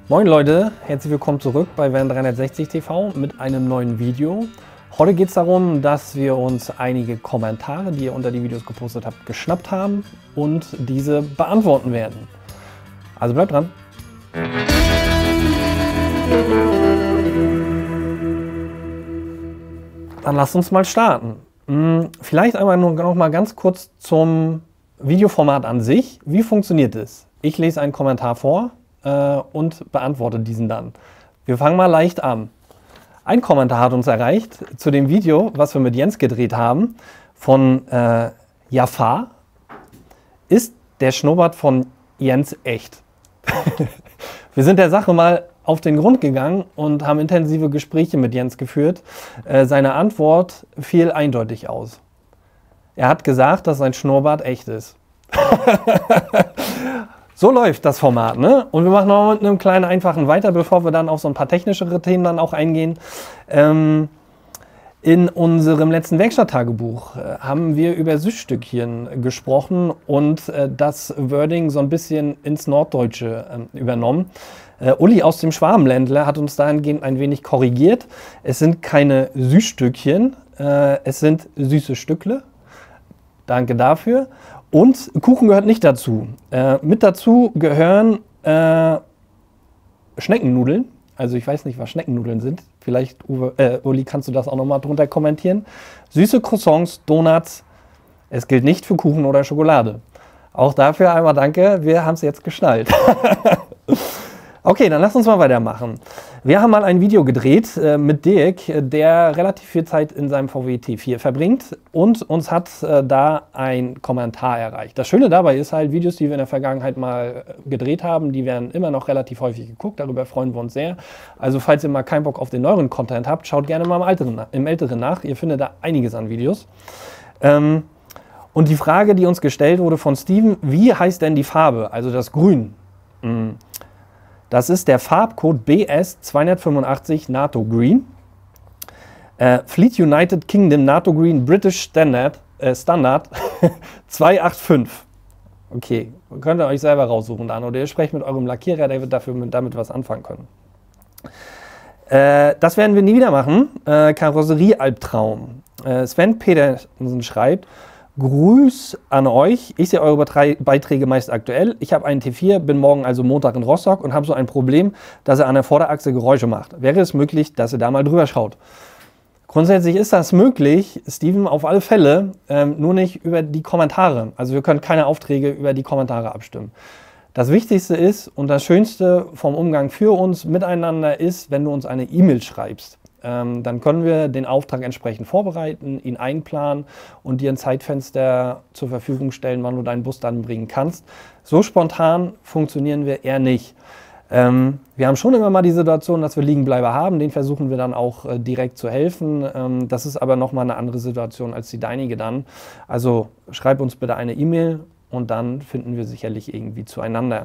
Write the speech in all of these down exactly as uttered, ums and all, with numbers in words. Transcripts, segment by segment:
Moin Leute, herzlich willkommen zurück bei Van dreihundertsechzig T V mit einem neuen Video. Heute geht es darum, dass wir uns einige Kommentare, die ihr unter die Videos gepostet habt, geschnappt haben und diese beantworten werden. Also bleibt dran. Dann lasst uns mal starten. Vielleicht einmal nur noch mal ganz kurz zum Videoformat an sich. Wie funktioniert es? Ich lese einen Kommentar vor äh, und beantworte diesen dann. Wir fangen mal leicht an. Ein Kommentar hat uns erreicht zu dem Video, was wir mit Jens gedreht haben, von äh, Jafar. Ist der Schnurrbart von Jens echt? Wir sind der Sache mal auf den Grund gegangen und haben intensive Gespräche mit Jens geführt. Äh, seine Antwort fiel eindeutig aus. Er hat gesagt, dass sein Schnurrbart echt ist. So läuft das Format, ne? Und wir machen noch mit einem kleinen einfachen weiter, bevor wir dann auf so ein paar technischere Themen dann auch eingehen. Ähm, in unserem letzten Werkstatttagebuch äh, haben wir über Süßstückchen gesprochen und äh, das Wording so ein bisschen ins Norddeutsche äh, übernommen. Äh, Uli aus dem Schwabenländler hat uns dahingehend ein wenig korrigiert. Es sind keine Süßstückchen, äh, es sind süße Stückle. Danke dafür. Und Kuchen gehört nicht dazu. Äh, mit dazu gehören äh, Schneckennudeln. Also ich weiß nicht, was Schneckennudeln sind. Vielleicht, Uwe, äh, Uli, kannst du das auch nochmal drunter kommentieren. Süße Croissants, Donuts. Es gilt nicht für Kuchen oder Schokolade. Auch dafür einmal danke, wir haben es jetzt geschnallt. Okay, dann lass uns mal weitermachen. Wir haben mal ein Video gedreht äh, mit Dirk, der relativ viel Zeit in seinem V W T vier verbringt und uns hat äh, da ein Kommentar erreicht. Das Schöne dabei ist halt, Videos, die wir in der Vergangenheit mal gedreht haben, die werden immer noch relativ häufig geguckt, darüber freuen wir uns sehr. Also falls ihr mal keinen Bock auf den neueren Content habt, schaut gerne mal im Älteren, im Älteren nach, ihr findet da einiges an Videos. Ähm, und die Frage, die uns gestellt wurde von Steven, wie heißt denn die Farbe, also das Grün? Mhm. Das ist der Farbcode B S zweihundertfünfundachtzig NATO Green. Äh, Fleet United Kingdom NATO Green British Standard, äh, Standard zweihundertfünfundachtzig. Okay, könnt ihr euch selber raussuchen dann. Oder ihr sprecht mit eurem Lackierer, der wird dafür mit, damit was anfangen können. Äh, das werden wir nie wieder machen. Äh, Karosserie-Albtraum. Äh, Sven Petersen schreibt: Gruß an euch. Ich sehe eure Beiträge meist aktuell. Ich habe einen T vier, bin morgen also Montag in Rostock und habe so ein Problem, dass er an der Vorderachse Geräusche macht. Wäre es möglich, dass ihr da mal drüber schaut? Grundsätzlich ist das möglich, Steven, auf alle Fälle, ähm, nur nicht über die Kommentare. Also wir können keine Aufträge über die Kommentare abstimmen. Das Wichtigste ist und das Schönste vom Umgang für uns miteinander ist, wenn du uns eine E-Mail schreibst. Ähm, dann können wir den Auftrag entsprechend vorbereiten, ihn einplanen und dir ein Zeitfenster zur Verfügung stellen, wann du deinen Bus dann bringen kannst. So spontan funktionieren wir eher nicht. Ähm, wir haben schon immer mal die Situation, dass wir Liegenbleiber haben, denen versuchen wir dann auch äh, direkt zu helfen. Ähm, das ist aber nochmal eine andere Situation als die deinige dann. Also schreib uns bitte eine E-Mail und dann finden wir sicherlich irgendwie zueinander.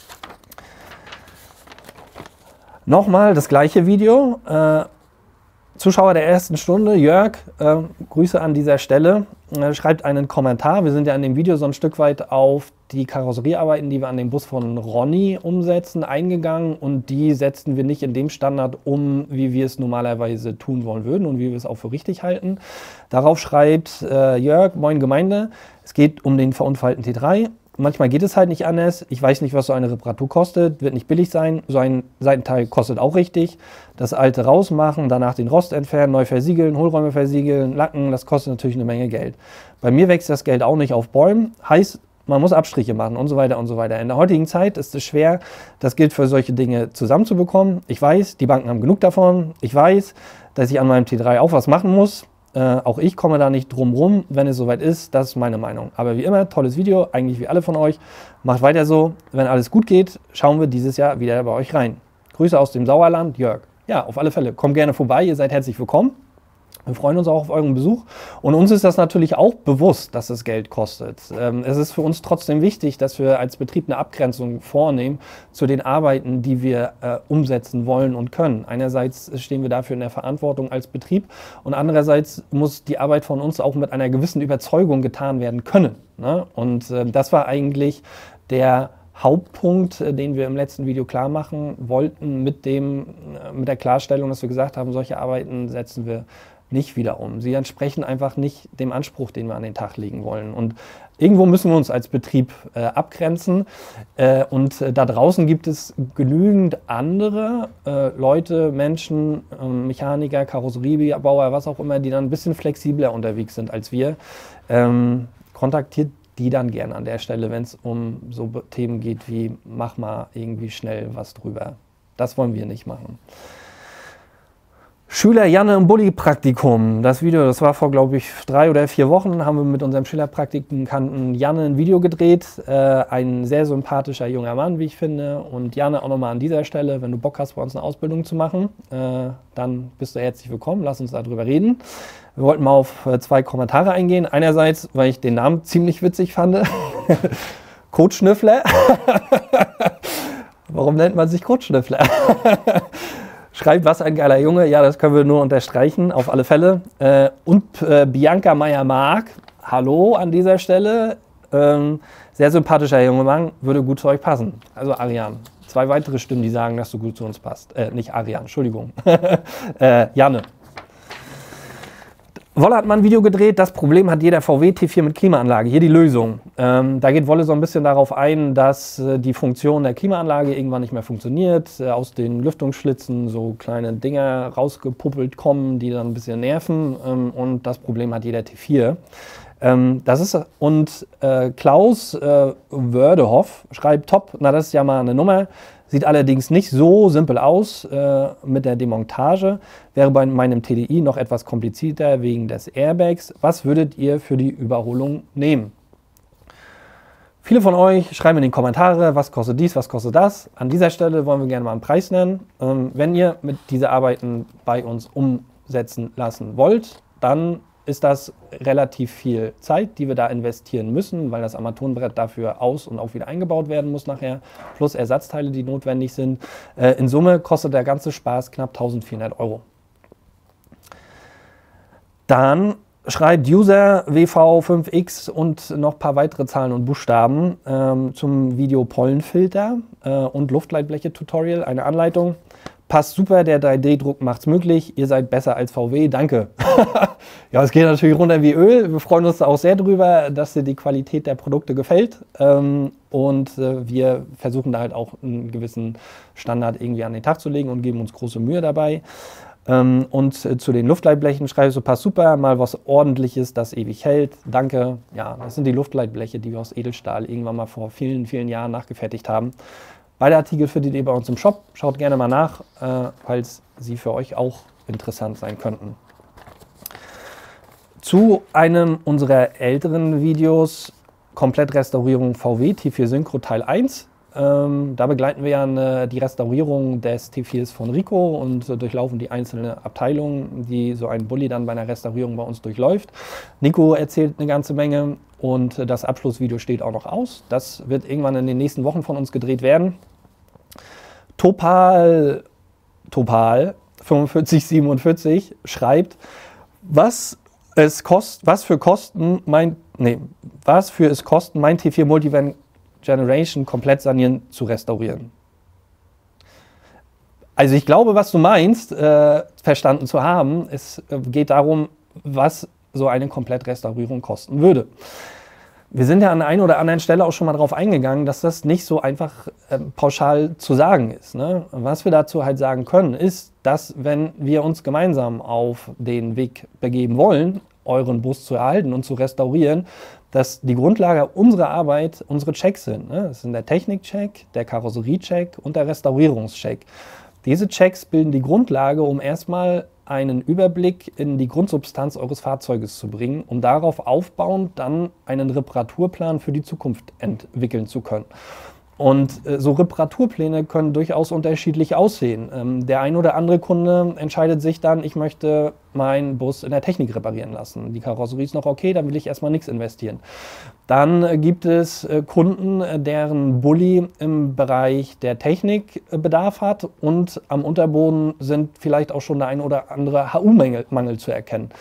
Nochmal das gleiche Video. Äh, Zuschauer der ersten Stunde, Jörg, äh, Grüße an dieser Stelle, äh, schreibt einen Kommentar. Wir sind ja in dem Video so ein Stück weit auf die Karosseriearbeiten, die wir an dem Bus von Ronny umsetzen, eingegangen und die setzen wir nicht in dem Standard um, wie wir es normalerweise tun wollen würden und wie wir es auch für richtig halten. Darauf schreibt äh, Jörg: Moin Gemeinde, es geht um den verunfallten T drei. Manchmal geht es halt nicht anders. Ich weiß nicht, was so eine Reparatur kostet. Wird nicht billig sein. So ein Seitenteil kostet auch richtig. Das alte rausmachen, danach den Rost entfernen, neu versiegeln, Hohlräume versiegeln, lacken. Das kostet natürlich eine Menge Geld. Bei mir wächst das Geld auch nicht auf Bäumen. Heißt, man muss Abstriche machen und so weiter und so weiter. In der heutigen Zeit ist es schwer, das Geld für solche Dinge zusammenzubekommen. Ich weiß, die Banken haben genug davon. Ich weiß, dass ich an meinem T drei auch was machen muss. Äh, auch ich komme da nicht drum rum, wenn es soweit ist. Das ist meine Meinung. Aber wie immer, tolles Video, eigentlich wie alle von euch. Macht weiter so. Wenn alles gut geht, schauen wir dieses Jahr wieder bei euch rein. Grüße aus dem Sauerland, Jörg. Ja, auf alle Fälle. Kommt gerne vorbei, ihr seid herzlich willkommen. Wir freuen uns auch auf euren Besuch und uns ist das natürlich auch bewusst, dass es Geld kostet. Ähm, es ist für uns trotzdem wichtig, dass wir als Betrieb eine Abgrenzung vornehmen zu den Arbeiten, die wir äh, umsetzen wollen und können. Einerseits stehen wir dafür in der Verantwortung als Betrieb und andererseits muss die Arbeit von uns auch mit einer gewissen Überzeugung getan werden können, ne? Und äh, das war eigentlich der Hauptpunkt, den wir im letzten Video klar machen wollten, mit, dem, mit der Klarstellung, dass wir gesagt haben, solche Arbeiten setzen wir nicht wieder um. Sie entsprechen einfach nicht dem Anspruch, den wir an den Tag legen wollen. Und irgendwo müssen wir uns als Betrieb äh, abgrenzen. Äh, und äh, da draußen gibt es genügend andere äh, Leute, Menschen, äh, Mechaniker, Karosseriebauer, was auch immer, die dann ein bisschen flexibler unterwegs sind als wir. Ähm, kontaktiert die dann gerne an der Stelle, wenn es um so Themen geht wie, mach mal irgendwie schnell was drüber. Das wollen wir nicht machen. Schüler Janne im Bulli-Praktikum. Das Video, das war vor, glaube ich, drei oder vier Wochen, haben wir mit unserem Schülerpraktikanten Janne ein Video gedreht. Äh, ein sehr sympathischer junger Mann, wie ich finde. Und Janne, auch nochmal an dieser Stelle, wenn du Bock hast, bei uns eine Ausbildung zu machen, äh, dann bist du herzlich willkommen. Lass uns darüber reden. Wir wollten mal auf äh, zwei Kommentare eingehen. Einerseits, weil ich den Namen ziemlich witzig fand. Kotschnüffler. Warum nennt man sich Kotschnüffler? Schreibt, was ein geiler Junge. Ja, das können wir nur unterstreichen, auf alle Fälle. Äh, und äh, Bianca Meyer-Mark, hallo an dieser Stelle. Ähm, sehr sympathischer junger Mann, würde gut zu euch passen. Also Ariane. Zwei weitere Stimmen, die sagen, dass du gut zu uns passt. Äh, nicht Ariane, Entschuldigung. äh, Janne. Wolle hat mal ein Video gedreht, das Problem hat jeder V W T vier mit Klimaanlage. Hier die Lösung. Ähm, da geht Wolle so ein bisschen darauf ein, dass äh, die Funktion der Klimaanlage irgendwann nicht mehr funktioniert. Äh, aus den Lüftungsschlitzen so kleine Dinger rausgepuppelt kommen, die dann ein bisschen nerven. Ähm, und das Problem hat jeder T vier. Ähm, das ist, und äh, Klaus äh, Wördehoff schreibt, top, na das ist ja mal eine Nummer. Sieht allerdings nicht so simpel aus äh, mit der Demontage. Wäre bei meinem T D I noch etwas komplizierter wegen des Airbags. Was würdet ihr für die Überholung nehmen? Viele von euch schreiben in die Kommentare, was kostet dies, was kostet das. An dieser Stelle wollen wir gerne mal einen Preis nennen. Ähm, wenn ihr mit diese Arbeiten bei uns umsetzen lassen wollt, dann ist das relativ viel Zeit, die wir da investieren müssen, weil das Armaturenbrett dafür aus- und auch wieder eingebaut werden muss nachher, plus Ersatzteile, die notwendig sind. Äh, in Summe kostet der ganze Spaß knapp eintausendvierhundert Euro. Dann schreibt User W V fünf X und noch ein paar weitere Zahlen und Buchstaben ähm, zum Video Pollenfilter äh, und Luftleitbleche-Tutorial, eine Anleitung. Passt super, der drei D Druck macht's möglich. Ihr seid besser als V W, danke. Ja, es geht natürlich runter wie Öl. Wir freuen uns auch sehr drüber, dass dir die Qualität der Produkte gefällt. Ähm, und äh, wir versuchen da halt auch einen gewissen Standard irgendwie an den Tag zu legen und geben uns große Mühe dabei. Ähm, und äh, zu den Luftleitblechen schreibst du, passt super, mal was Ordentliches, das ewig hält. Danke. Ja, das sind die Luftleitbleche, die wir aus Edelstahl irgendwann mal vor vielen, vielen Jahren nachgefertigt haben. Beide Artikel findet ihr bei uns im Shop. Schaut gerne mal nach, äh, falls sie für euch auch interessant sein könnten. Zu einem unserer älteren Videos, Komplettrestaurierung V W T vier Synchro Teil eins. Ähm, da begleiten wir ja eine, die Restaurierung des T viers von Rico und äh, durchlaufen die einzelnen Abteilungen, die so ein Bulli dann bei einer Restaurierung bei uns durchläuft. Nico erzählt eine ganze Menge und äh, das Abschlussvideo steht auch noch aus. Das wird irgendwann in den nächsten Wochen von uns gedreht werden. Topal, Topal fünfundvierzig siebenundvierzig schreibt, was es kost, was für Kosten mein, nee, was für es kosten, mein T vier Multivan Generation komplett sanieren zu restaurieren. Also ich glaube, was du meinst, äh, verstanden zu haben, es geht darum, was so eine Komplettrestaurierung kosten würde. Wir sind ja an der einen oder anderen Stelle auch schon mal darauf eingegangen, dass das nicht so einfach äh, pauschal zu sagen ist. Ne? Was wir dazu halt sagen können, ist, dass wenn wir uns gemeinsam auf den Weg begeben wollen, euren Bus zu erhalten und zu restaurieren, dass die Grundlage unserer Arbeit unsere Checks sind. Ne? Das sind der Technikcheck, der Karosseriecheck und der Restaurierungscheck. Diese Checks bilden die Grundlage, um erstmal einen Überblick in die Grundsubstanz eures Fahrzeuges zu bringen, um darauf aufbauend dann einen Reparaturplan für die Zukunft entwickeln zu können. Und äh, so Reparaturpläne können durchaus unterschiedlich aussehen. Ähm, der ein oder andere Kunde entscheidet sich dann, ich möchte meinen Bus in der Technik reparieren lassen. Die Karosserie ist noch okay, dann will ich erstmal nichts investieren. Dann äh, gibt es äh, Kunden, äh, deren Bulli im Bereich der Technik äh, Bedarf hat und am Unterboden sind vielleicht auch schon der ein oder andere H U-Mangel zu erkennen.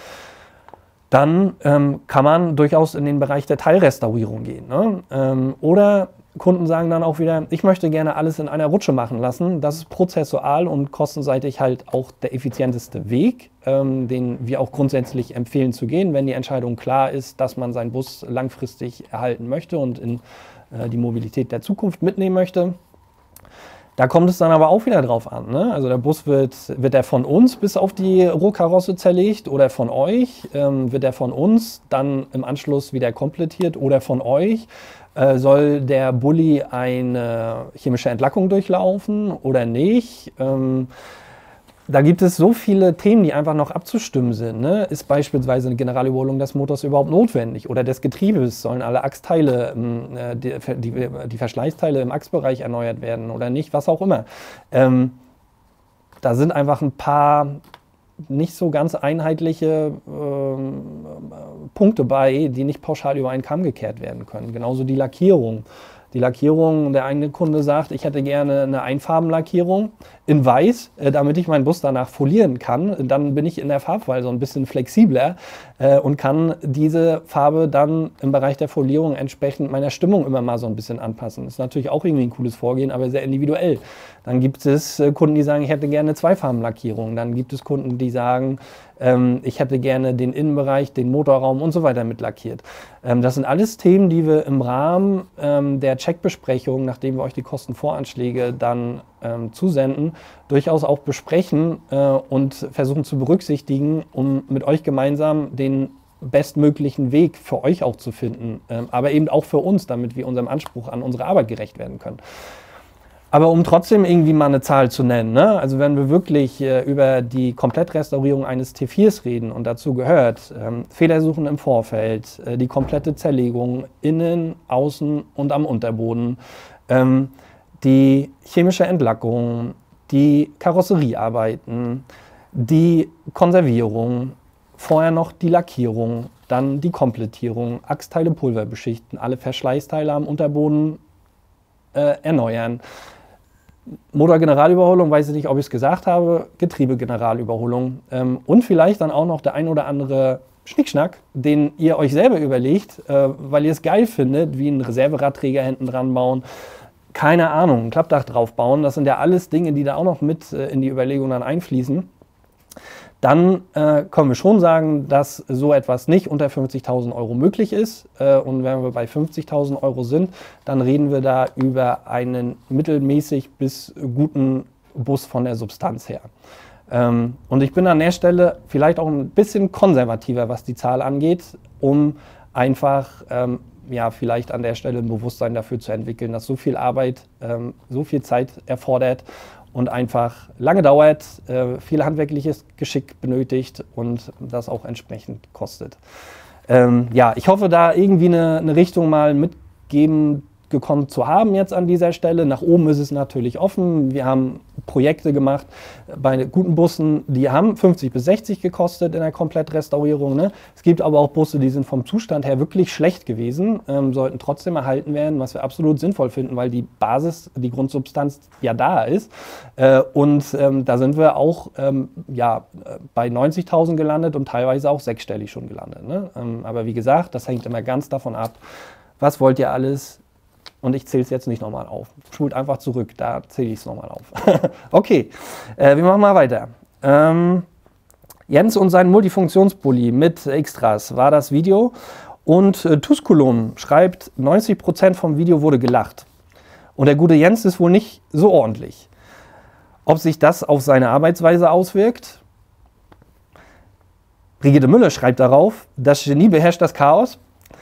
Dann ähm, kann man durchaus in den Bereich der Teilrestaurierung gehen. Ne? Ähm, oder Kunden sagen dann auch wieder, ich möchte gerne alles in einer Rutsche machen lassen. Das ist prozessual und kostenseitig halt auch der effizienteste Weg, ähm, den wir auch grundsätzlich empfehlen zu gehen, wenn die Entscheidung klar ist, dass man seinen Bus langfristig erhalten möchte und in äh, die Mobilität der Zukunft mitnehmen möchte. Da kommt es dann aber auch wieder drauf an, ne? Also der Bus wird, wird der von uns bis auf die Rohkarosse zerlegt oder von euch? Ähm, wird der von uns dann im Anschluss wieder komplettiert oder von euch? Äh, soll der Bulli eine chemische Entlackung durchlaufen oder nicht? Ähm, Da gibt es so viele Themen, die einfach noch abzustimmen sind. Ne? Ist beispielsweise eine Generalüberholung des Motors überhaupt notwendig oder des Getriebes? Sollen alle Achsteile, äh, die, die, die Verschleißteile im Achsbereich erneuert werden oder nicht? Was auch immer. Ähm, da sind einfach ein paar nicht so ganz einheitliche ähm, Punkte bei, die nicht pauschal über einen Kamm gekehrt werden können. Genauso die Lackierung. Die Lackierung, der eine Kunde sagt, ich hätte gerne eine Einfarbenlackierung in weiß, äh, damit ich meinen Bus danach folieren kann. Dann bin ich in der Farbwahl so ein bisschen flexibler äh, und kann diese Farbe dann im Bereich der Folierung entsprechend meiner Stimmung immer mal so ein bisschen anpassen. Das ist natürlich auch irgendwie ein cooles Vorgehen, aber sehr individuell. Dann gibt es äh, Kunden, die sagen, ich hätte gerne eine Zweifarbenlackierung. Dann gibt es Kunden, die sagen, ähm, ich hätte gerne den Innenbereich, den Motorraum und so weiter mit lackiert. Ähm, das sind alles Themen, die wir im Rahmen ähm, der Checkbesprechung, nachdem wir euch die Kostenvoranschläge dann ähm, zusenden, durchaus auch besprechen äh, und versuchen zu berücksichtigen, um mit euch gemeinsam den bestmöglichen Weg für euch auch zu finden, ähm, aber eben auch für uns, damit wir unserem Anspruch an unsere Arbeit gerecht werden können. Aber um trotzdem irgendwie mal eine Zahl zu nennen, ne? Also wenn wir wirklich äh, über die Komplettrestaurierung eines T viers reden und dazu gehört ähm, Fehlersuchen im Vorfeld, äh, die komplette Zerlegung innen, außen und am Unterboden, ähm, die chemische Entlackung, die Karosseriearbeiten, die Konservierung, vorher noch die Lackierung, dann die Komplettierung, Achsteile Pulver beschichten, alle Verschleißteile am Unterboden äh, erneuern. Motorgeneralüberholung, weiß ich nicht, ob ich es gesagt habe, Getriebegeneralüberholung ähm, und vielleicht dann auch noch der ein oder andere Schnickschnack, den ihr euch selber überlegt, äh, weil ihr es geil findet, wie einen Reserveradträger hinten dran bauen, keine Ahnung, ein Klappdach drauf bauen, das sind ja alles Dinge, die da auch noch mit äh, in die Überlegung dann einfließen. Dann äh, können wir schon sagen, dass so etwas nicht unter fünfzigtausend Euro möglich ist. Äh, und wenn wir bei fünfzigtausend Euro sind, dann reden wir da über einen mittelmäßig bis guten Bus von der Substanz her. Ähm, und ich bin an der Stelle vielleicht auch ein bisschen konservativer, was die Zahl angeht, um einfach ähm, ja, vielleicht an der Stelle ein Bewusstsein dafür zu entwickeln, dass so viel Arbeit, ähm, so viel Zeit erfordert und einfach lange dauert, äh, viel handwerkliches Geschick benötigt und das auch entsprechend kostet. Ähm, ja, ich hoffe, da irgendwie eine, eine Richtung mal mitgeben gekommen zu haben jetzt an dieser Stelle. Nach oben ist es natürlich offen. Wir haben Projekte gemacht bei guten Bussen, die haben fünfzig bis sechzig gekostet in der Komplettrestaurierung. Ne? Es gibt aber auch Busse, die sind vom Zustand her wirklich schlecht gewesen, ähm, sollten trotzdem erhalten werden, was wir absolut sinnvoll finden, weil die Basis, die Grundsubstanz ja da ist. Äh, und ähm, da sind wir auch ähm, ja, bei neunzigtausend gelandet und teilweise auch sechsstellig schon gelandet. Ne? Ähm, aber wie gesagt, das hängt immer ganz davon ab, was wollt ihr alles. Und ich zähle es jetzt nicht nochmal auf. Spult einfach zurück, da zähle ich es nochmal auf. Okay, äh, wir machen mal weiter. Ähm, Jens und sein Multifunktionsbully mit Extras war das Video. Und äh, Tusculum schreibt, neunzig Prozent vom Video wurde gelacht. Und der gute Jens ist wohl nicht so ordentlich. Ob sich das auf seine Arbeitsweise auswirkt? Brigitte Müller schreibt darauf, das Genie beherrscht das Chaos.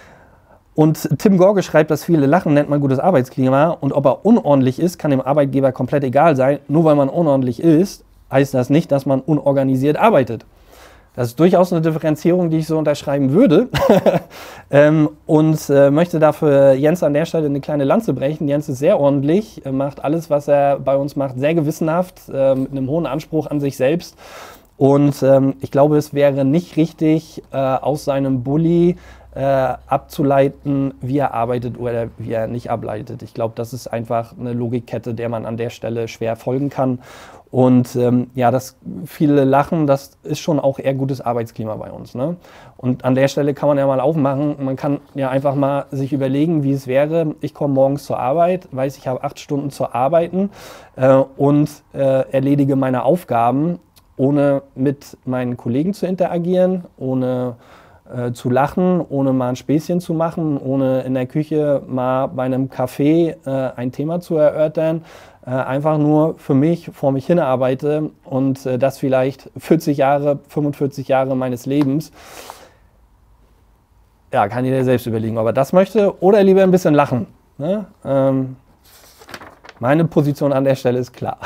Und Tim Gorge schreibt, dass viele lachen, nennt man gutes Arbeitsklima. Und ob er unordentlich ist, kann dem Arbeitgeber komplett egal sein. Nur weil man unordentlich ist, heißt das nicht, dass man unorganisiert arbeitet. Das ist durchaus eine Differenzierung, die ich so unterschreiben würde. ähm, und äh, möchte dafür Jens an der Stelle eine kleine Lanze brechen. Jens ist sehr ordentlich, äh, macht alles, was er bei uns macht, sehr gewissenhaft, äh, mit einem hohen Anspruch an sich selbst. Und ähm, ich glaube, es wäre nicht richtig, äh, aus seinem Bulli äh, abzuleiten, wie er arbeitet oder wie er nicht arbeitet. Ich glaube, das ist einfach eine Logikkette, der man an der Stelle schwer folgen kann. Und ähm, ja, dass viele lachen, das ist schon auch eher gutes Arbeitsklima bei uns. Ne? Und an der Stelle kann man ja mal aufmachen, man kann ja einfach mal sich überlegen, wie es wäre, ich komme morgens zur Arbeit, weiß, ich habe acht Stunden zu arbeiten äh, und äh, erledige meine Aufgaben, ohne mit meinen Kollegen zu interagieren, ohne äh, zu lachen, ohne mal ein Späßchen zu machen, ohne in der Küche mal bei einem Café äh, ein Thema zu erörtern, äh, einfach nur für mich vor mich hin arbeite und äh, das vielleicht vierzig Jahre, fünfundvierzig Jahre meines Lebens. Ja, kann jeder selbst überlegen, ob er das möchte oder lieber ein bisschen lachen. Ne? Ähm, meine Position an der Stelle ist klar.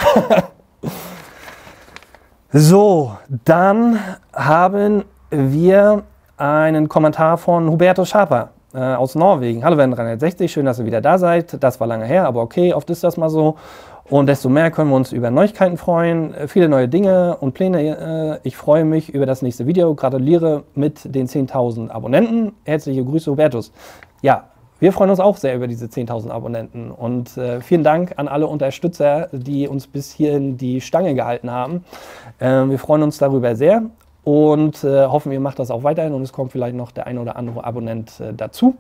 So, dann haben wir einen Kommentar von Huberto Schaper äh, aus Norwegen. Hallo Werden dreihundertsechzig, schön, dass ihr wieder da seid. Das war lange her, aber okay, oft ist das mal so. Und desto mehr können wir uns über Neuigkeiten freuen, äh, viele neue Dinge und Pläne. Äh, ich freue mich über das nächste Video. Gratuliere mit den zehntausend Abonnenten. Herzliche Grüße, Hubertus. Ja, wir freuen uns auch sehr über diese zehntausend Abonnenten und äh, vielen Dank an alle Unterstützer, die uns bis hierhin die Stange gehalten haben. Äh, wir freuen uns darüber sehr und äh, hoffen, ihr macht das auch weiterhin und es kommt vielleicht noch der ein oder andere Abonnent äh, dazu.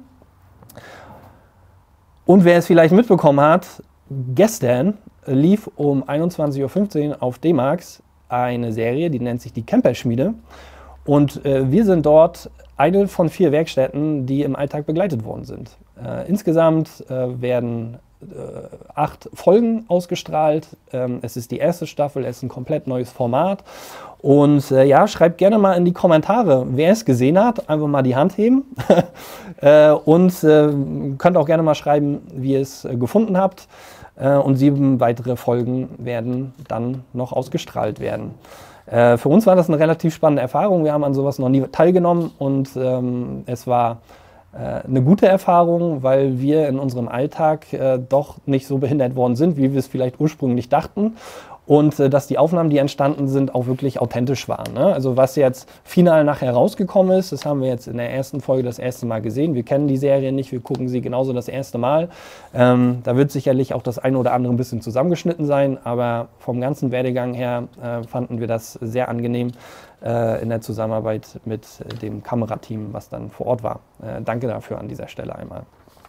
Und wer es vielleicht mitbekommen hat, gestern lief um einundzwanzig Uhr fünfzehn auf D-Max eine Serie, die nennt sich die Camperschmiede. Und äh, wir sind dort eine von vier Werkstätten, die im Alltag begleitet worden sind. Äh, insgesamt äh, werden äh, acht Folgen ausgestrahlt. Ähm, es ist die erste Staffel, es ist ein komplett neues Format. Und äh, ja, schreibt gerne mal in die Kommentare, wer es gesehen hat. Einfach mal die Hand heben. äh, und äh, könnt auch gerne mal schreiben, wie ihr es äh, gefunden habt. Äh, und sieben weitere Folgen werden dann noch ausgestrahlt werden. Äh, für uns war das eine relativ spannende Erfahrung. Wir haben an sowas noch nie teilgenommen und ähm, es war äh, eine gute Erfahrung, weil wir in unserem Alltag äh, doch nicht so behindert worden sind, wie wir es vielleicht ursprünglich dachten. Und äh, dass die Aufnahmen, die entstanden sind, auch wirklich authentisch waren. Ne? Also was jetzt final nachher rausgekommen ist, das haben wir jetzt in der ersten Folge das erste Mal gesehen. Wir kennen die Serie nicht, wir gucken sie genauso das erste Mal. Ähm, da wird sicherlich auch das eine oder andere ein bisschen zusammengeschnitten sein, aber vom ganzen Werdegang her äh, fanden wir das sehr angenehm äh, in der Zusammenarbeit mit dem Kamerateam, was dann vor Ort war. Äh, danke dafür an dieser Stelle einmal.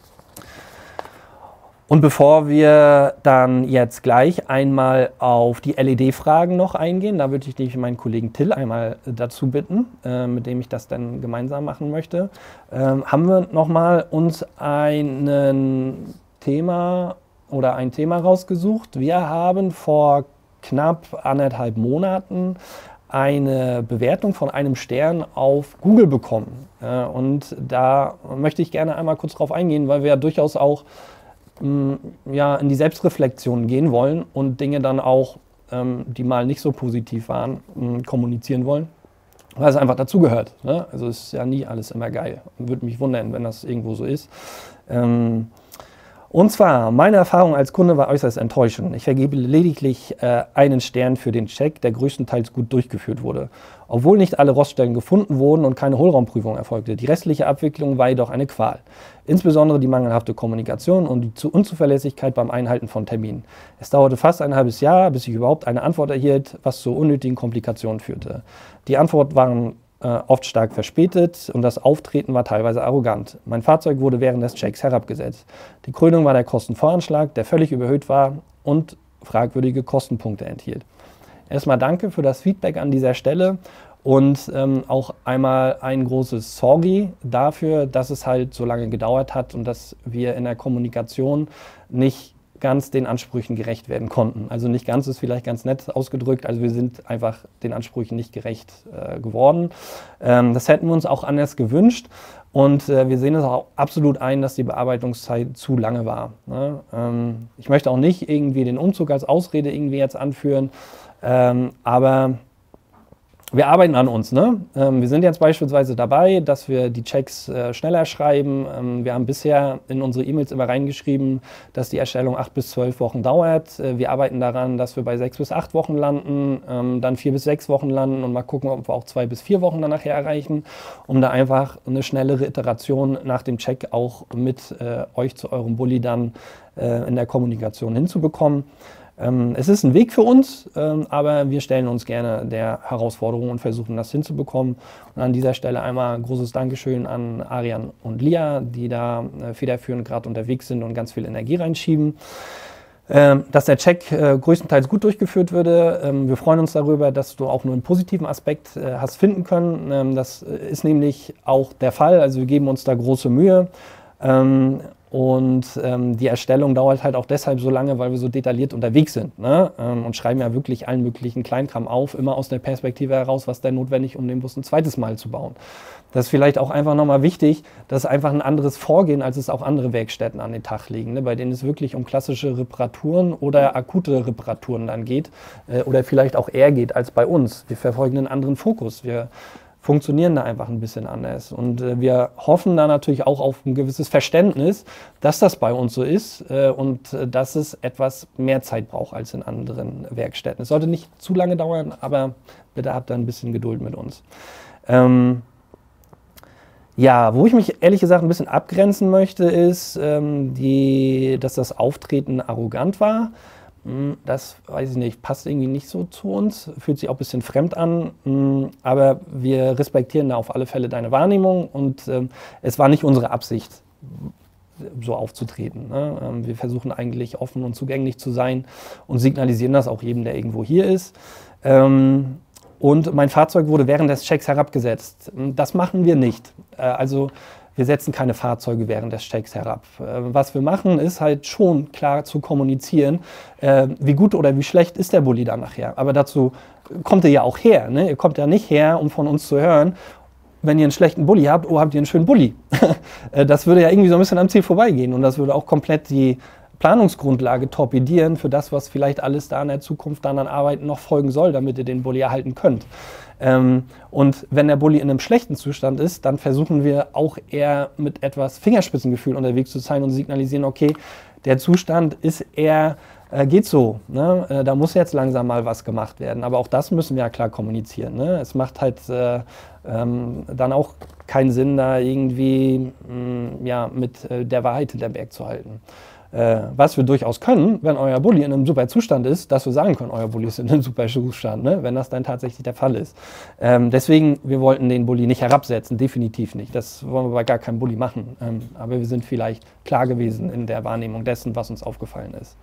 Und bevor wir dann jetzt gleich einmal auf die L E D-Fragen noch eingehen, da würde ich dich meinen Kollegen Till einmal dazu bitten, äh, mit dem ich das dann gemeinsam machen möchte, ähm, haben wir nochmal uns ein Thema oder ein Thema rausgesucht. Wir haben vor knapp anderthalb Monaten eine Bewertung von einem Stern auf Google bekommen. Äh, und da möchte ich gerne einmal kurz drauf eingehen, weil wir ja durchaus auch ja, in die Selbstreflexion gehen wollen und Dinge dann auch, ähm, die mal nicht so positiv waren, ähm, kommunizieren wollen, weil es einfach dazugehört. Ne? Also es ist ja nie alles immer geil. Würde mich wundern, wenn das irgendwo so ist. Ähm, und zwar, meine Erfahrung als Kunde war äußerst enttäuschend. Ich vergebe lediglich äh, einen Stern für den Check, der größtenteils gut durchgeführt wurde. Obwohl nicht alle Roststellen gefunden wurden und keine Hohlraumprüfung erfolgte. Die restliche Abwicklung war jedoch eine Qual. Insbesondere die mangelhafte Kommunikation und die Unzuverlässigkeit beim Einhalten von Terminen. Es dauerte fast ein halbes Jahr, bis ich überhaupt eine Antwort erhielt, was zu unnötigen Komplikationen führte. Die Antworten waren äh, oft stark verspätet und das Auftreten war teilweise arrogant. Mein Fahrzeug wurde während des Checks herabgesetzt. Die Krönung war der Kostenvoranschlag, der völlig überhöht war und fragwürdige Kostenpunkte enthielt. Erstmal danke für das Feedback an dieser Stelle und ähm, auch einmal ein großes Sorry dafür, dass es halt so lange gedauert hat und dass wir in der Kommunikation nicht ganz den Ansprüchen gerecht werden konnten. Also nicht ganz ist vielleicht ganz nett ausgedrückt, also wir sind einfach den Ansprüchen nicht gerecht äh, geworden. Ähm, das hätten wir uns auch anders gewünscht und äh, wir sehen es auch absolut ein, dass die Bearbeitungszeit zu lange war. Ne? Ähm, ich möchte auch nicht irgendwie den Umzug als Ausrede irgendwie jetzt anführen, ähm, aber wir arbeiten an uns. Ne? Ähm, wir sind jetzt beispielsweise dabei, dass wir die Checks äh, schneller schreiben. Ähm, wir haben bisher in unsere E-Mails immer reingeschrieben, dass die Erstellung acht bis zwölf Wochen dauert. Äh, wir arbeiten daran, dass wir bei sechs bis acht Wochen landen, ähm, dann vier bis sechs Wochen landen und mal gucken, ob wir auch zwei bis vier Wochen dann nachher erreichen, um da einfach eine schnellere Iteration nach dem Check auch mit äh, euch zu eurem Bulli dann äh, in der Kommunikation hinzubekommen. Ähm, es ist ein Weg für uns, ähm, aber wir stellen uns gerne der Herausforderung und versuchen das hinzubekommen. Und an dieser Stelle einmal ein großes Dankeschön an Arian und Lia, die da äh, federführend gerade unterwegs sind und ganz viel Energie reinschieben. Ähm, dass der Check äh, größtenteils gut durchgeführt würde. Ähm, wir freuen uns darüber, dass du auch nur einen positiven Aspekt äh, hast finden können. Ähm, das ist nämlich auch der Fall. Also wir geben uns da große Mühe. Ähm, Und ähm, die Erstellung dauert halt auch deshalb so lange, weil wir so detailliert unterwegs sind, ne? ähm, und schreiben ja wirklich allen möglichen Kleinkram auf, immer aus der Perspektive heraus, was denn notwendig, um den Bus ein zweites Mal zu bauen. Das ist vielleicht auch einfach nochmal wichtig, dass einfach ein anderes Vorgehen, als es auch andere Werkstätten an den Tag legen, ne? Bei denen es wirklich um klassische Reparaturen oder akute Reparaturen dann geht äh, oder vielleicht auch eher geht als bei uns. Wir verfolgen einen anderen Fokus. Wir funktionieren da einfach ein bisschen anders. Und äh, wir hoffen da natürlich auch auf ein gewisses Verständnis, dass das bei uns so ist äh, und äh, dass es etwas mehr Zeit braucht als in anderen Werkstätten. Es sollte nicht zu lange dauern, aber bitte habt da ein bisschen Geduld mit uns. Ähm, ja, wo ich mich ehrlich gesagt ein bisschen abgrenzen möchte, ist, ähm, die, dass das Auftreten arrogant war. Das, weiß ich nicht, passt irgendwie nicht so zu uns, fühlt sich auch ein bisschen fremd an, aber wir respektieren da auf alle Fälle deine Wahrnehmung und ähm, es war nicht unsere Absicht, so aufzutreten. Ne? Ähm, wir versuchen eigentlich offen und zugänglich zu sein und signalisieren das auch jedem, der irgendwo hier ist. Ähm, und mein Fahrzeug wurde während des Checks herabgesetzt. Das machen wir nicht. Äh, also wir setzen keine Fahrzeuge während des Checks herab. Was wir machen, ist halt schon klar zu kommunizieren, wie gut oder wie schlecht ist der Bulli dann nachher. Aber dazu kommt ihr ja auch her. Ne? Ihr kommt ja nicht her, um von uns zu hören, wenn ihr einen schlechten Bulli habt, oh, habt ihr einen schönen Bulli. Das würde ja irgendwie so ein bisschen am Ziel vorbeigehen und das würde auch komplett die Planungsgrundlage torpedieren für das, was vielleicht alles da in der Zukunft dann an Arbeiten noch folgen soll, damit ihr den Bulli erhalten könnt. Ähm, und wenn der Bulli in einem schlechten Zustand ist, dann versuchen wir auch eher mit etwas Fingerspitzengefühl unterwegs zu sein und signalisieren, okay, der Zustand ist eher, äh, geht so, ne? äh, da muss jetzt langsam mal was gemacht werden. Aber auch das müssen wir ja klar kommunizieren. Ne? Es macht halt äh, ähm, dann auch keinen Sinn, da irgendwie mh, ja, mit äh, der Wahrheit hinterm Berg zu halten. Äh, was wir durchaus können, wenn euer Bulli in einem super Zustand ist, dass wir sagen können, euer Bulli ist in einem super Zustand, ne? Wenn das dann tatsächlich der Fall ist. Ähm, deswegen, wir wollten den Bulli nicht herabsetzen, definitiv nicht. Das wollen wir bei gar keinem Bulli machen. Ähm, aber wir sind vielleicht klar gewesen in der Wahrnehmung dessen, was uns aufgefallen ist.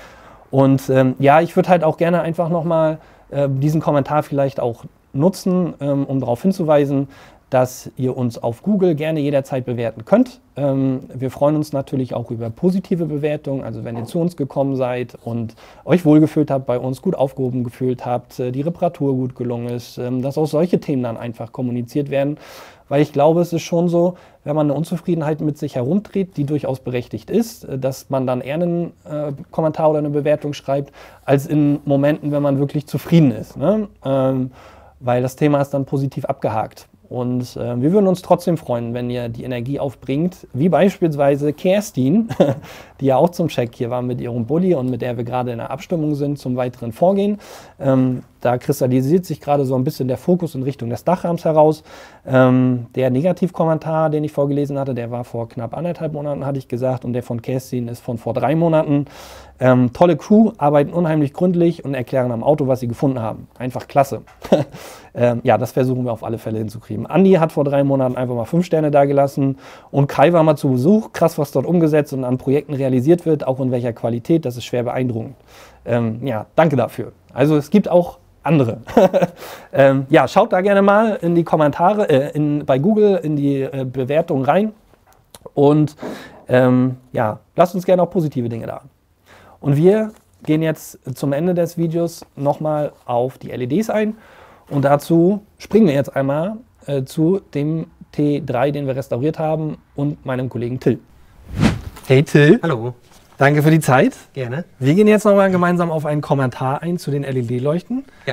Und ähm, ja, ich würde halt auch gerne einfach nochmal äh, diesen Kommentar vielleicht auch nutzen, ähm, um darauf hinzuweisen, dass ihr uns auf Google gerne jederzeit bewerten könnt. Ähm, wir freuen uns natürlich auch über positive Bewertungen, also wenn ihr zu uns gekommen seid und euch wohlgefühlt habt, bei uns gut aufgehoben gefühlt habt, äh, die Reparatur gut gelungen ist, ähm, dass auch solche Themen dann einfach kommuniziert werden, weil ich glaube, es ist schon so, wenn man eine Unzufriedenheit mit sich herumdreht, die durchaus berechtigt ist, äh, dass man dann eher einen äh, Kommentar oder eine Bewertung schreibt, als in Momenten, wenn man wirklich zufrieden ist, ne? ähm, weil das Thema ist dann positiv abgehakt. Und äh, wir würden uns trotzdem freuen, wenn ihr die Energie aufbringt, wie beispielsweise Kerstin, die ja auch zum Check hier war mit ihrem Bulli und mit der wir gerade in der Abstimmung sind zum weiteren Vorgehen. Ähm, da kristallisiert sich gerade so ein bisschen der Fokus in Richtung des Dachrahmens heraus. Ähm, der Negativkommentar, den ich vorgelesen hatte, der war vor knapp anderthalb Monaten, hatte ich gesagt, und der von Kerstin ist von vor drei Monaten. Ähm, tolle Crew, arbeiten unheimlich gründlich und erklären am Auto, was sie gefunden haben. Einfach klasse. ähm, ja, das versuchen wir auf alle Fälle hinzukriegen. Andi hat vor drei Monaten einfach mal fünf Sterne dagelassen und Kai war mal zu Besuch. Krass, was dort umgesetzt und an Projekten realisiert wird, auch in welcher Qualität, das ist schwer beeindruckend. Ähm, ja, danke dafür. Also es gibt auch andere. ähm, ja, schaut da gerne mal in die Kommentare, äh, in, bei Google in die äh, Bewertung rein und ähm, ja, lasst uns gerne auch positive Dinge da. Und wir gehen jetzt zum Ende des Videos nochmal auf die L E Ds ein und dazu springen wir jetzt einmal äh, zu dem T drei, den wir restauriert haben und meinem Kollegen Till. Hey Till. Hallo. Danke für die Zeit. Gerne. Wir gehen jetzt nochmal gemeinsam auf einen Kommentar ein zu den L E D-Leuchten. Ja.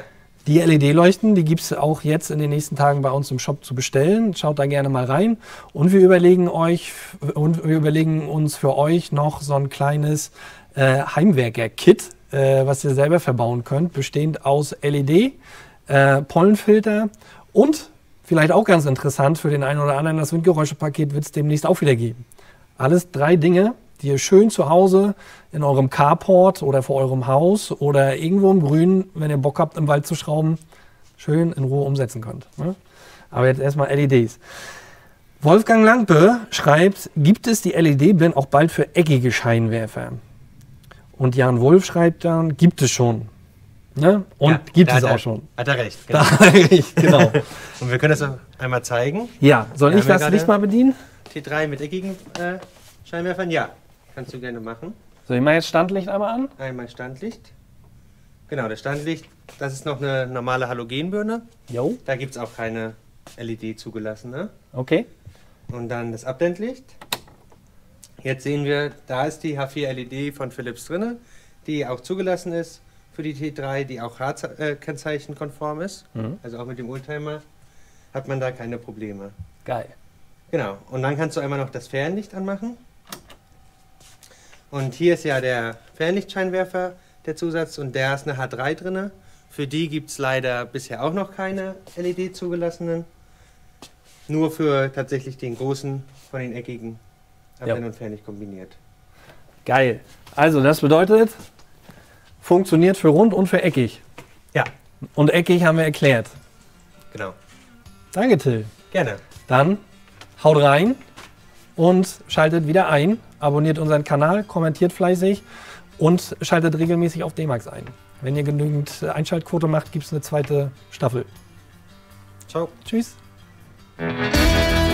Die L E D-Leuchten, die gibt es auch jetzt in den nächsten Tagen bei uns im Shop zu bestellen. Schaut da gerne mal rein. Und wir überlegen euch und wir überlegen uns für euch noch so ein kleines äh, Heimwerker-Kit, äh, was ihr selber verbauen könnt, bestehend aus L E D, äh, Pollenfilter und vielleicht auch ganz interessant für den einen oder anderen, das Windgeräuschepaket wird es demnächst auch wieder geben. Alles drei Dinge, die ihr schön zu Hause in eurem Carport oder vor eurem Haus oder irgendwo im Grün, wenn ihr Bock habt, im Wald zu schrauben, schön in Ruhe umsetzen könnt. Ne? Aber jetzt erstmal L E Ds. Wolfgang Lampe schreibt, gibt es die L E D-Birnen auch bald für eckige Scheinwerfer? Und Jan Wolf schreibt dann, gibt es schon. Ne? Und ja, gibt es auch er, schon. Hat er recht. Genau. Da hat er recht, genau. Und wir können das auch einmal zeigen. Ja, soll Wir ich das Licht mal bedienen? T drei mit eckigen äh, Scheinwerfern, ja. Kannst du gerne machen. So, ich mache jetzt Standlicht einmal an. Einmal Standlicht. Genau, das Standlicht, das ist noch eine normale Halogenbirne. Jo. Da gibt es auch keine L E D zugelassene. Okay. Und dann das Abblendlicht. Jetzt sehen wir, da ist die H vier L E D von Philips drin, die auch zugelassen ist für die T drei, die auch H-Kennzeichen-konform ist. Mhm. Also auch mit dem Oldtimer hat man da keine Probleme. Geil. Genau, und dann kannst du einmal noch das Fernlicht anmachen. Und hier ist ja der Fernlichtscheinwerfer, der Zusatz, und der ist eine H drei drin. Für die gibt es leider bisher auch noch keine L E D zugelassenen. Nur für tatsächlich den großen von den eckigen Abblend- ja. und Fernlicht kombiniert. Geil. Also das bedeutet, funktioniert für rund und für eckig. Ja. Und eckig haben wir erklärt. Genau. Danke, Till. Gerne. Dann haut rein und schaltet wieder ein. Abonniert unseren Kanal, kommentiert fleißig und schaltet regelmäßig auf D-Max ein. Wenn ihr genügend Einschaltquote macht, gibt es eine zweite Staffel. Ciao. Tschüss. Thank you.